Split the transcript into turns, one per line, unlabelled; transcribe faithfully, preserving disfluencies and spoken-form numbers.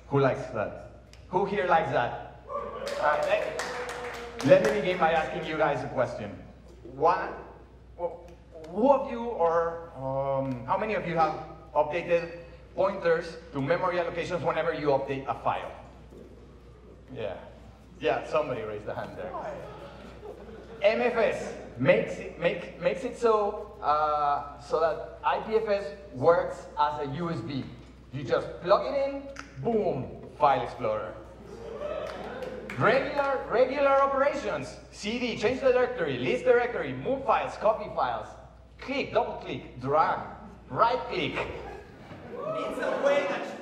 Who likes that? Who here likes that? All right, let, let me begin by asking you guys a question. One, who of you, or um, how many of you have updated pointers to memory allocations whenever you update a file? Yeah, yeah, somebody raised a hand there. M F S makes it, make, makes it so, uh, so that I P F S works as a U S B. You just plug it in, boom, File Explorer. Regular, regular operations, C D, change the directory, list directory, move files, copy files, click, double click, drag, right click.
It's a way that